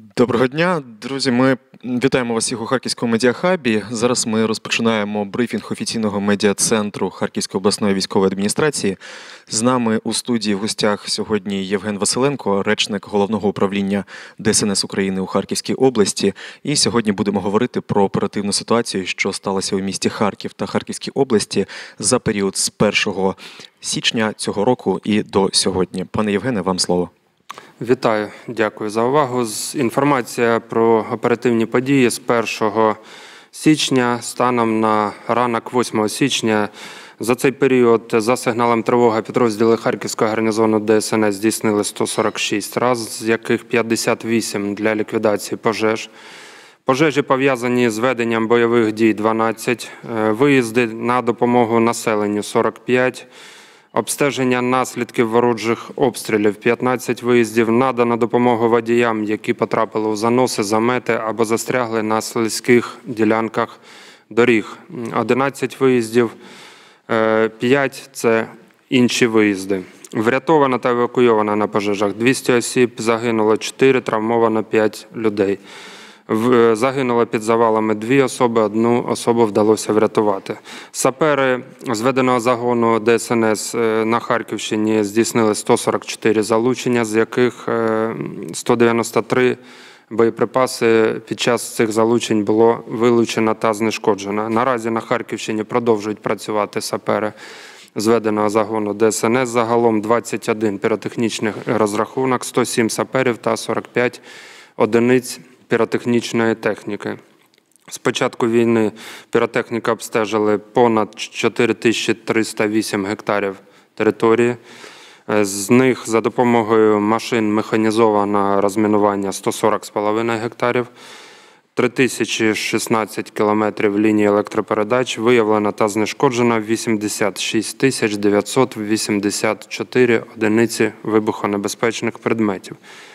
Доброго дня, друзі. Ми вітаємо вас всіх у Харківському медіахабі. Зараз ми розпочинаємо брифінг офіційного медіа-центру Харківської обласної військової адміністрації. З нами у студії в гостях сьогодні Євген Василенко, речник Головного управління ДСНС України у Харківській області. І сьогодні будемо говорити про оперативну ситуацію, що сталося у місті Харків та Харківській області за період з 1 січня цього року і до сьогодні. Пане Євгене, вам слово. Вітаю, дякую за увагу. Інформація про оперативні події з 1 січня станом на ранок 8 січня. За цей період за сигналом тривоги підрозділи Харківського гарнізону ДСНС здійснили 146 разів, з яких 58 для ліквідації пожеж. Пожежі пов'язані з веденням бойових дій 12, виїзди на допомогу населенню 45, обстеження наслідків ворожих обстрілів 15 виїздів, надано допомогу водіям, які потрапили у заноси, замети або застрягли на слизьких ділянках доріг. 11 виїздів, 5 – це інші виїзди. Врятовано та евакуйовано на пожежах 200 осіб, загинуло 4, травмовано 5 людей. Загинуло під завалами 2 особи, 1 особу вдалося врятувати. Сапери зведеного загону ДСНС на Харківщині здійснили 144 залучення, з яких 193 боєприпаси під час цих залучень було вилучено та знешкоджено. Наразі на Харківщині продовжують працювати сапери зведеного загону ДСНС. Загалом 21 піротехнічних розрахунок, 107 саперів та 45 одиниць піротехнічної техніки. З початку війни піротехніка обстежили понад 4308 гектарів території. З них за допомогою машин механізованого розмінування 140,5 гектарів, 3016 кілометрів лінії електропередач, виявлено та знешкоджено 86 984 одиниці вибухонебезпечних предметів.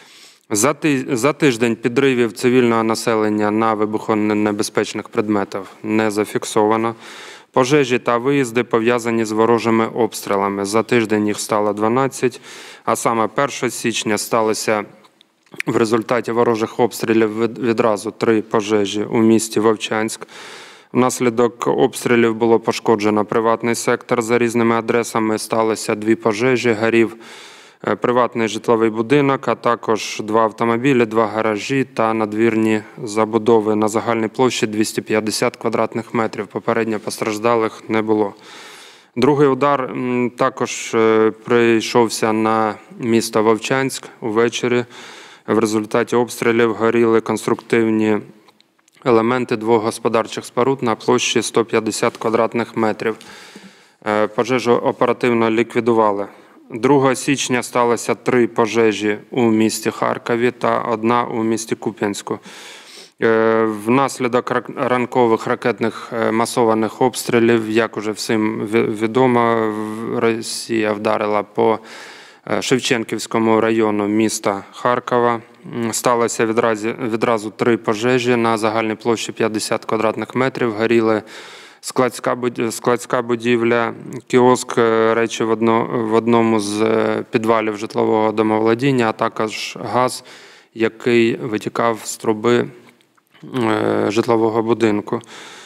За тиждень підривів цивільного населення на вибухонебезпечних предметах не зафіксовано. Пожежі та виїзди пов'язані з ворожими обстрілами. За тиждень їх стало 12, а саме 1 січня сталося в результаті ворожих обстрілів відразу 3 пожежі у місті Вовчанськ. Внаслідок обстрілів було пошкоджено приватний сектор за різними адресами, сталося 2 пожежі, горів приватний житловий будинок, а також 2 автомобілі, 2 гаражі та надвірні забудови на загальній площі 250 квадратних метрів. Попередньо постраждалих не було. Другий удар також прийшовся на місто Вовчанськ увечері. В результаті обстрілів горіли конструктивні елементи 2 господарчих споруд на площі 150 квадратних метрів. Пожежу оперативно ліквідували. 2 січня сталося 3 пожежі у місті Харкові та 1 у місті Куп'янську. Внаслідок ранкових ракетних масованих обстрілів, як уже всім відомо, Росія вдарила по Шевченківському району міста Харкова. Сталося відразу 3 пожежі на загальній площі 50 квадратних метрів. Горіли складська будівля, кіоск, речі в одному з підвалів житлового домоволодіння, а також газ, який витікав з труби житлового будинку.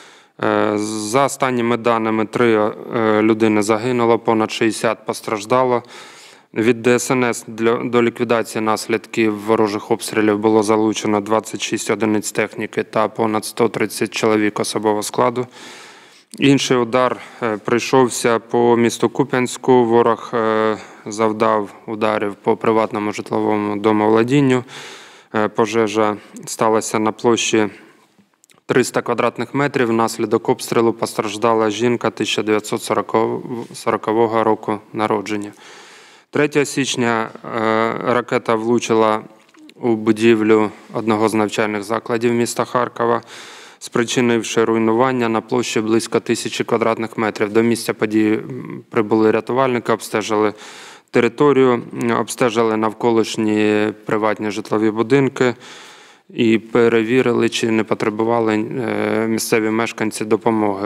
За останніми даними 3 людини загинуло, понад 60 постраждало. Від ДСНС до ліквідації наслідків ворожих обстрілів було залучено 26 одиниць техніки та понад 130 чоловік особового складу. Інший удар прийшовся по місту Куп'янську. Ворог завдав ударів по приватному житловому домоволодінню. Пожежа сталася на площі 300 квадратних метрів. Внаслідок обстрілу постраждала жінка 1940 року народження. 3 січня ракета влучила у будівлю одного з навчальних закладів міста Харкова, спричинивши руйнування на площі близько 1000 квадратних метрів. До місця події прибули рятувальники, обстежили територію, обстежили навколишні приватні житлові будинки і перевірили, чи не потребували місцеві мешканці допомоги.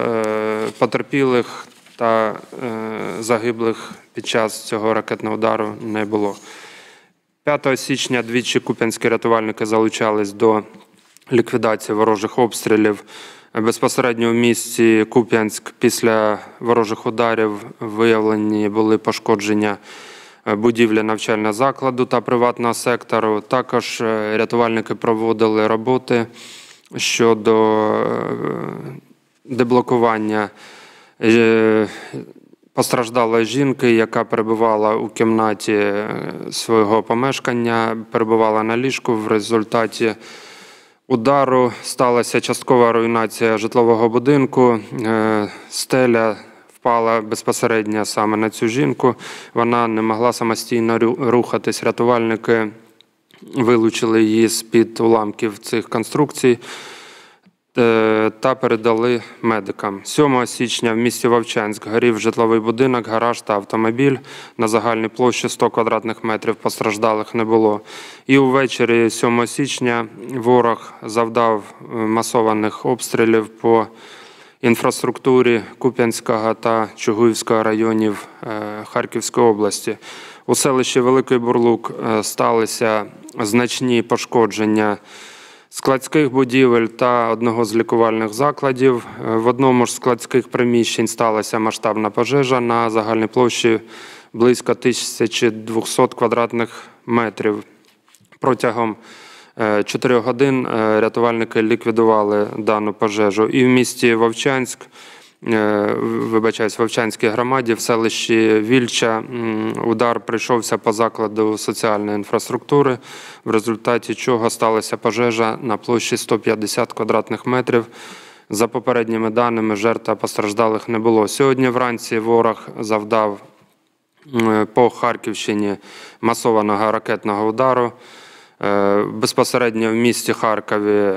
Потерпілих та загиблих під час цього ракетного удару не було. 5 січня двічі куп'янські рятувальники залучались до ліквідації ворожих обстрілів. Безпосередньо в місті Куп'янськ після ворожих ударів виявлені були пошкодження будівлі навчального закладу та приватного сектору. Також рятувальники проводили роботи щодо деблокування постраждалої жінки, яка перебувала у кімнаті свого помешкання, перебувала на ліжку. В результаті удару сталася часткова руйнація житлового будинку. Стеля впала безпосередньо саме на цю жінку. Вона не могла самостійно рухатись. Рятувальники вилучили її з-під уламків цих конструкцій та передали медикам. 7 січня в місті Вовчанськ горів житловий будинок, гараж та автомобіль. На загальній площі 100 квадратних метрів, постраждалих не було. І увечері 7 січня ворог завдав масованих обстрілів по інфраструктурі Куп'янського та Чугуївського районів Харківської області. У селищі Великий Бурлук сталися значні пошкодження складських будівель та одного з лікувальних закладів. В одному з складських приміщень сталася масштабна пожежа на загальній площі близько 1200 квадратних метрів. Протягом 4 годин рятувальники ліквідували дану пожежу. І в місті Вовчанськ, Вовчанській громаді, в селищі Вільча удар прийшовся по закладу соціальної інфраструктури, в результаті чого сталася пожежа на площі 150 квадратних метрів. За попередніми даними, жертв та постраждалих не було. Сьогодні вранці ворог завдав по Харківщині масованого ракетного удару. Безпосередньо в місті Харкові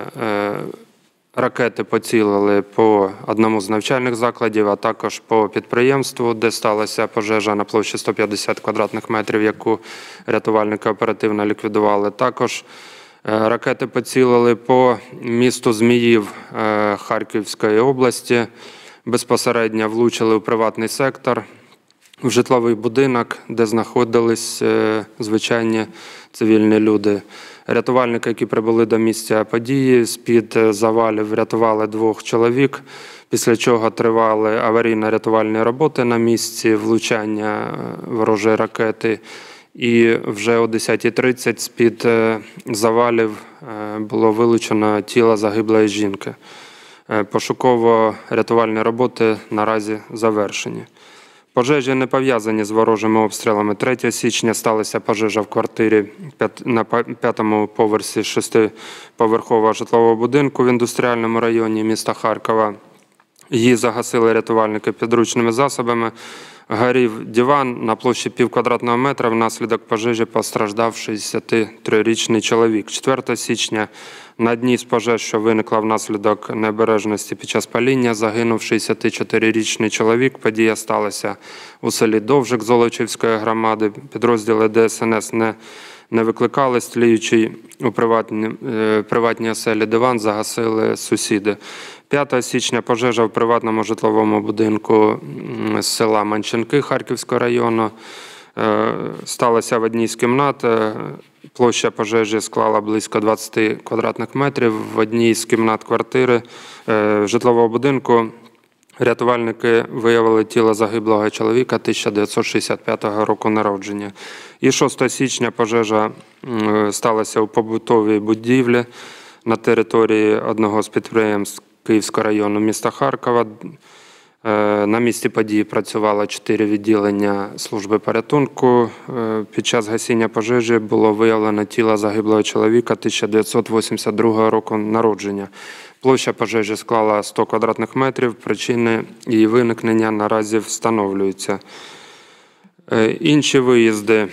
ракети поцілили по одному з навчальних закладів, а також по підприємству, де сталася пожежа на площі 150 квадратних метрів, яку рятувальники оперативно ліквідували. Також ракети поцілили по місту Зміїв Харківської області, безпосередньо влучили у приватний сектор, в житловий будинок, де знаходились звичайні цивільні люди. Рятувальники, які прибули до місця події, з-під завалів врятували 2 чоловік, після чого тривали аварійно-рятувальні роботи на місці влучання ворожої ракети. І вже о 10:30 з-під завалів було вилучено тіло загиблої жінки. Пошуково-рятувальні роботи наразі завершені. Пожежі не пов'язані з ворожими обстрілами. 3 січня сталася пожежа в квартирі на 5-му поверсі 6-поверхового житлового будинку в індустріальному районі міста Харкова. Її загасили рятувальники підручними засобами. Горів диван на площі пів квадратного метра. Внаслідок пожежі постраждав 63-річний чоловік. 4 січня на одній з пожеж, що виникла внаслідок необережності під час паління, загинув 64-річний чоловік. Подія сталася у селі Довжик Золочівської громади. Підрозділи ДСНС не викликали, тліючий у приватній оселі диван загасили сусіди. 5 січня пожежа в приватному житловому будинку з села Манченки Харківського району. Сталася в одній з кімнат. Площа пожежі склала близько 20 квадратних метрів. В одній з кімнат квартири житлового будинку рятувальники виявили тіло загиблого чоловіка 1965 року народження. І 6 січня пожежа сталася у побутовій будівлі на території одного з підприємств Київського району міста Харкова. На місці події працювало 4 відділення служби порятунку. Під час гасіння пожежі було виявлено тіло загиблого чоловіка 1982 року народження. Площа пожежі склала 100 квадратних метрів. Причини її виникнення наразі встановлюються. Інші виїзди.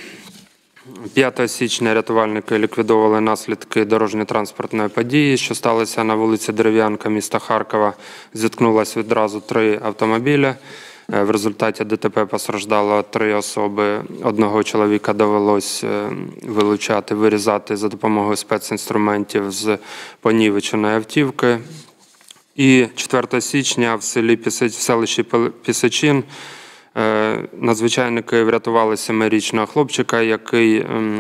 5 січня рятувальники ліквідовували наслідки дорожньо-транспортної події, що сталося на вулиці Дерев'янка міста Харкова. Зіткнулось відразу 3 автомобілі. В результаті ДТП постраждало 3 особи. Одного чоловіка довелось вирізати за допомогою спецінструментів з понівеченої автівки. І 4 січня в селищі Пісочин надзвичайники врятували 7-річного хлопчика, який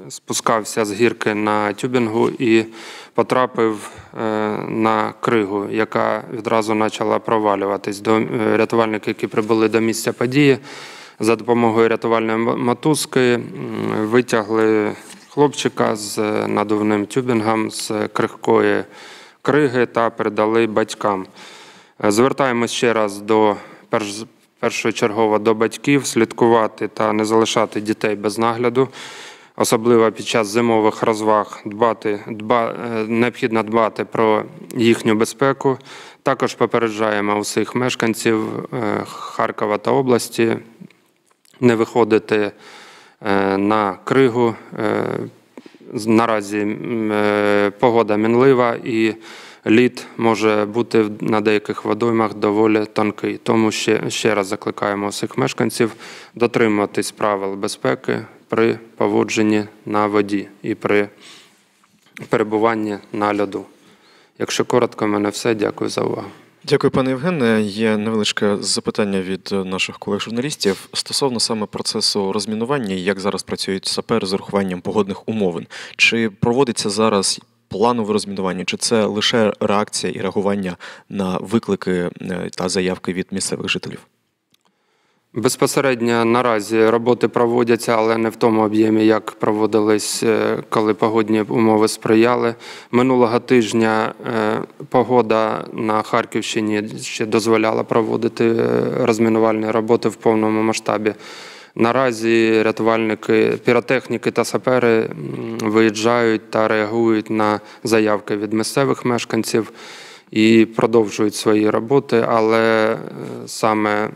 спускався з гірки на тюбінгу і потрапив на кригу, яка відразу почала провалюватись. Рятувальники, які прибули до місця події, за допомогою рятувальної мотузки витягли хлопчика з надувним тюбінгом з крихкої криги та передали батькам. Звертаємось ще раз першочергово до батьків слідкувати та не залишати дітей без нагляду, особливо під час зимових розваг необхідно дбати про їхню безпеку. Також попереджаємо усіх мешканців Харкова та області не виходити на кригу. Наразі погода мінлива і лід може бути на деяких водоймах доволі тонкий. Тому ще раз закликаємо усіх мешканців дотримуватись правил безпеки при поводженні на воді і при перебуванні на льоду. Якщо коротко, в мене все. Дякую за увагу. Дякую, пане Євгене. Є невеличке запитання від наших колег-журналістів стосовно саме процесу розмінування, як зараз працюють сапери з урахуванням погодних умовин. Чи проводиться зараз планове розмінування, чи це лише реакція і реагування на виклики та заявки від місцевих жителів? Безпосередньо наразі роботи проводяться, але не в тому об'ємі, як проводились, коли погодні умови сприяли. Минулого тижня погода на Харківщині ще дозволяла проводити розмінувальні роботи в повному масштабі. Наразі рятувальники, піротехніки та сапери виїжджають та реагують на заявки від місцевих мешканців і продовжують свої роботи, але саме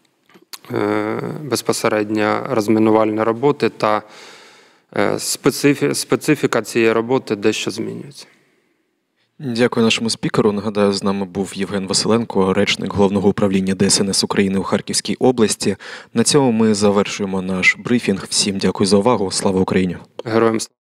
безпосередньо розмінувальні роботи та специфіка цієї роботи дещо змінюється. Дякую нашому спікеру. Нагадаю, з нами був Євген Василенко, речник Головного управління ДСНС України у Харківській області. На цьому ми завершуємо наш брифінг. Всім дякую за увагу. Слава Україні! Героям слава!